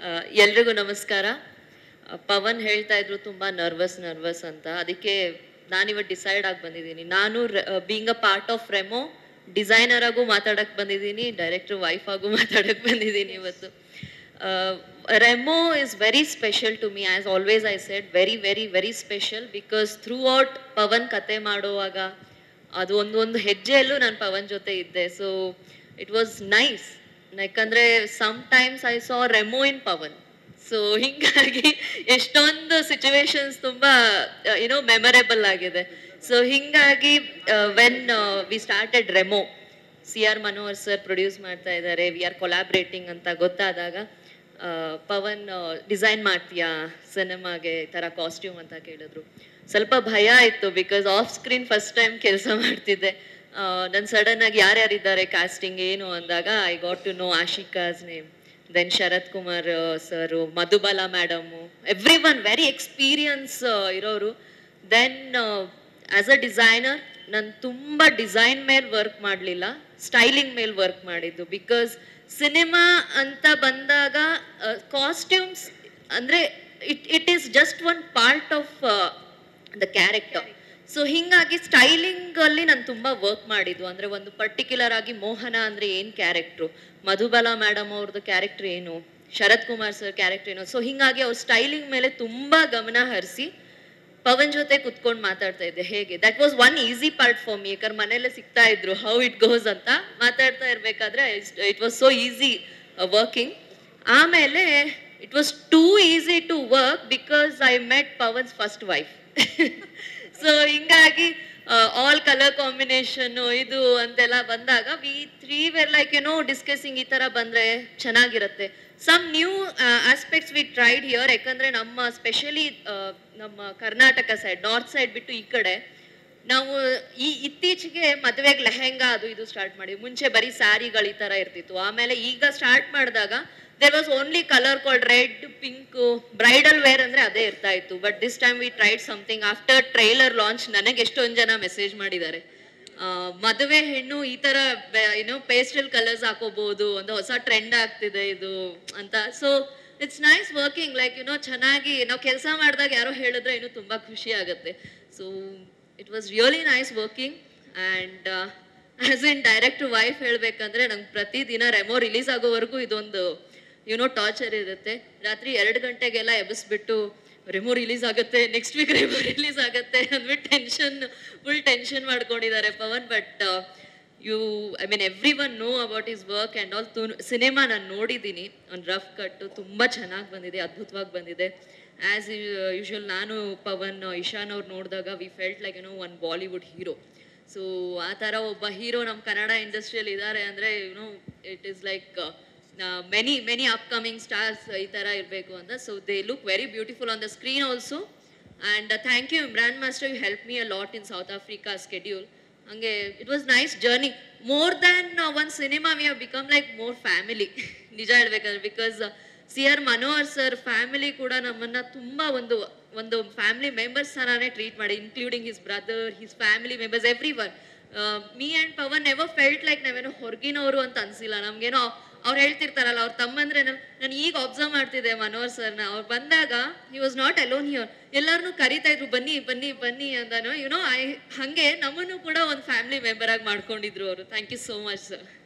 ಎಲ್ರಿಗೂ ನಮಸ್ಕಾರ. ಪವನ್ ಹೇಳ್ತಾ ಇದ್ರು ತುಂಬಾ ನರ್ವಸ್ ಅಂತ. ಅದಕ್ಕೆ ನಾನಿವತ್ತು ಡಿಸೈಡ್ ಆಗಿ ಬಂದಿದ್ದೀನಿ. ನಾನು being a part of Remo designer ಆಗು ಮಾತಾಡಕ್ ಬಂದಿದ್ದೀನಿ, ಡೈರೆಕ್ಟರ್ ವೈಫ್ ಆಗು ಮಾತಾಡಕ್ ಬಂದಿದ್ದೀನಿ ಇವತ್ತು. Remo is very special to me. As always I said, very very very special. Because throughout Pavan ಕತೆ ಮಾಡುವಾಗ ಅದು ಒಂದು ಹೆಜ್ಜೆಯಲ್ಲೂ ನಾನು ಪವನ್ ಜೊತೆ ಇದ್ದೆ. So it was nice. ಯಾಕಂದ್ರೆ sometimes I saw Remo in Pavan. So ಹಿಂಗಾಗಿ ಎಷ್ಟೊಂದು ಸಿಚುವೇಶನ್ಸ್ ತುಂಬಾ ಮೆಮೊರೇಬಲ್ ಆಗಿದೆ. ಸೊ ಹಿಂಗಾಗಿ when we started Remo, CR Manohar sir produce ಮಾಡ್ತಾ ಇದ್ದಾರೆ, ವಿ ಆರ್ ಕೊಲಾಬ್ರೇಟಿಂಗ್ ಅಂತ ಗೊತ್ತಾದಾಗ ಪವನ್ ಡಿಸೈನ್ ಮಾಡ್ತೀಯಾ ಸಿನಿಮಾಗೆ ಈ ಥರ ಕಾಸ್ಟ್ಯೂಮ್ ಅಂತ ಕೇಳಿದ್ರು. ಸ್ವಲ್ಪ ಭಯ ಇತ್ತು, because of screen first time ಕೆಲಸ ಮಾಡ್ತಿದ್ದೆ. ನಾನು ಸಡನ್ ಆಗಿ ಯಾರ್ಯಾರಿದ್ದಾರೆ ಕಾಸ್ಟಿಂಗ್ ಏನು ಅಂದಾಗ I got to know Ashika's name, then Sharath Kumar sir, Madhubala madam, every one very experience ಇರೋರು. ದೆನ್ ಆಸ್ ಅ ಡಿಸೈನರ್ ನಾನು ತುಂಬ ಡಿಸೈನ್ ಮೇಲೆ ವರ್ಕ್ ಮಾಡಲಿಲ್ಲ, ಸ್ಟೈಲಿಂಗ್ ಮೇಲೆ ವರ್ಕ್ ಮಾಡಿದ್ದು. ಬಿಕಾಸ್ ಸಿನಿಮಾ ಅಂತ ಬಂದಾಗ ಕಾಸ್ಟ್ಯೂಮ್ಸ್ ಅಂದರೆ it is just one part of the character. So ಹಿಂಗಾಗಿ ಸ್ಟೈಲಿಂಗ್ ಅಲ್ಲಿ ನಾನು ತುಂಬಾ ವರ್ಕ್ ಮಾಡಿದ್ದು. ಅಂದ್ರೆ ಒಂದು ಪರ್ಟಿಕ್ಯುಲರ್ ಆಗಿ ಮೋಹನ ಅಂದ್ರೆ ಏನ್ ಕ್ಯಾರೆಕ್ಟ್ರು, ಮಧುಬಾಲಾ ಮೇಡಮ್ ಅವ್ರದ್ದು ಕ್ಯಾರೆಕ್ಟರ್ ಏನು, ಶರತ್ ಕುಮಾರ್ ಸರ್ ಕ್ಯಾರೆಕ್ಟರ್ ಏನು. ಸೊ ಹಿಂಗಾಗಿ ಅವ್ರ ಸ್ಟೈಲಿಂಗ್ ಮೇಲೆ ತುಂಬಾ ಗಮನ ಹರಿಸಿ ಪವನ್ ಜೊತೆ ಕುತ್ಕೊಂಡು ಮಾತಾಡ್ತಾ ಇದ್ದೆ ಹೇಗೆ. That was one easy part for me. ಯಾಕಂದ್ರೆ ಮನೆಯಲ್ಲೇ ಸಿಗ್ತಾ ಇದ್ರು ಹೌ ಇಟ್ ಗೋಸ್ ಅಂತ ಮಾತಾಡ್ತಾ ಇರ್ಬೇಕಾದ್ರೆ it was so easy working. ಆಮೇಲೆ it was too easy to work because I met Pavan's first wife. So ಹಿಂಗಾಗಿ ಆಲ್ ಕಲರ್ ಕಾಂಬಿನೇಷನ್ ಇದು ಅಂತೆಲ್ಲ ಬಂದಾಗ we three were like discussing ಈ ತರ ಬಂದ್ರೆ ಚೆನ್ನಾಗಿರುತ್ತೆ. Some new aspects we tried here. ಯಾಕಂದ್ರೆ ನಮ್ಮ ಸ್ಪೆಷಲಿ ನಮ್ಮ ಕರ್ನಾಟಕ ಸೈಡ್, ನಾರ್ತ್ ಸೈಡ್ ಬಿಟ್ಟು ಈ ಕಡೆ ನಾವು ಇತ್ತೀಚೆಗೆ ಮದುವೆಗೆ ಲೆಹೆಂಗಾ ಅದು ಇದು ಸ್ಟಾರ್ಟ್ ಮಾಡಿದ್ವಿ. ಮುಂಚೆ ಬರೀ ಸ್ಯಾರಿಗಳು ಈ ತರ ಇರ್ತಿತ್ತು. ಆಮೇಲೆ ಈಗ ಸ್ಟಾರ್ಟ್ ಮಾಡಿದಾಗ there was only colour called red, pink, bridal wear ಅಂದ್ರೆ ಅದೇ ಇರ್ತಾ ಇತ್ತು. But this time we tried something. After trailer launch ನನಗೆ ಎಷ್ಟೊಂದು ಜನ ಮೆಸೇಜ್ ಮಾಡಿದ್ದಾರೆ, ಮದುವೆ ಹೆಣ್ಣು ಈ ತರ ಪೇಸ್ಟಲ್ ಕಲರ್ಸ್ ಹಾಕೋಬಹುದು, ಒಂದು ಹೊಸ ಟ್ರೆಂಡ್ ಆಗ್ತಿದೆ ಇದು ಅಂತ. So it's nice working. Like ಚೆನ್ನಾಗಿ ನಾವು ಕೆಲಸ ಮಾಡಿದಾಗ ಯಾರೋ ಹೇಳಿದ್ರೆ ಇನ್ನೂ ತುಂಬಾ ಖುಷಿ ಆಗುತ್ತೆ. So it was really nice working. And as in direct wife ಹೇಳ್ಬೇಕಂದ್ರೆ ನಂಗೆ ಪ್ರತಿದಿನ ರೆಮೋ ರಿಲೀಸ್ ಆಗೋವರೆಗೂ ಇದೊಂದು ಟಾರ್ಚರ್ ಇರುತ್ತೆ. ರಾತ್ರಿ 2 ಗಂಟೆಗೆಲ್ಲ ಎಬ್ಬಿಸ್ಬಿಟ್ಟು ರೆಮೋ ರಿಲೀಸ್ ಆಗುತ್ತೆ, ನೆಕ್ಸ್ಟ್ ವೀಕ್ ರೆಮೋ ರಿಲೀಸ್ ಆಗುತ್ತೆ ಅಂದ್ಬಿಟ್ಟು ಫುಲ್ ಟೆನ್ಷನ್ ಮಾಡ್ಕೊಂಡಿದ್ದಾರೆ Pavan. But every one know about his work and all. Cinema ನಾನು ನೋಡಿದ್ದೀನಿ, ಒಂದು ರಫ್ ಕಟ್ಟು ತುಂಬ ಚೆನ್ನಾಗಿ ಬಂದಿದೆ, ಅದ್ಭುತವಾಗಿ ಬಂದಿದೆ. ಆ್ಯಸ್ ಯೂಶುವಲ್ ನಾನು ಪವನ್ ಇಶಾನ್ ಅವ್ರು ನೋಡಿದಾಗ we felt like one Bollywood hero. So ಆ ಥರ ಒಬ್ಬ ಹೀರೋ ನಮ್ಮ ಕನ್ನಡ ಇಂಡಸ್ಟ್ರಿಯಲ್ಲಿ ಇದ್ದಾರೆ ಅಂದರೆ it is like many upcoming stars ಈ ತರ ಇರಬೇಕು ಅಂತ. So they look very beautiful on the screen also. And thank you Imran master, you help me a lot in South Africa schedule. ಹಂಗೆ it was nice journey. More than one cinema we have become like more family ನಿಜ ಹೇಳ್ಬೇಕಂದ್ರೆ. Because CR Manohar sir family ಕೂಡ ನಮ್ಮನ್ನ ತುಂಬಾ ಒಂದು family members ಥರನೇ treat ಮಾಡಿ, including his brother, his family members, every one. Me and Pavan never felt like ನಾವೇನೋ ಹೊರಗಿನವರು ಅಂತ ಅನ್ಸಿಲ್ಲ. ನಮ್ಗೇನೋ ಅವ್ರು ಹೇಳ್ತಿರ್ತಾರಲ್ಲ, ಅವ್ರ ತಮ್ಮಂದ್ರೆ ನಾನು ಈಗ ಅಬ್ಸರ್ವ್ ಮಾಡ್ತಿದ್ದೆ ಮನೋಹರ್ ಸರ್ನ. ಅವ್ರು ಬಂದಾಗ he was not alone here, ಎಲ್ಲರನ್ನೂ ಕರಿತಾ ಇದ್ರು ಬನ್ನಿ ಬನ್ನಿ ಬನ್ನಿ ಅಂತಾನು. ಹಂಗೆ ನಮ್ಮನ್ನು ಕೂಡ ಒಂದು ಫ್ಯಾಮಿಲಿ ಮೆಂಬರ್ ಆಗಿ ಮಾಡ್ಕೊಂಡಿದ್ರು ಅವರು. Thank you so much sir.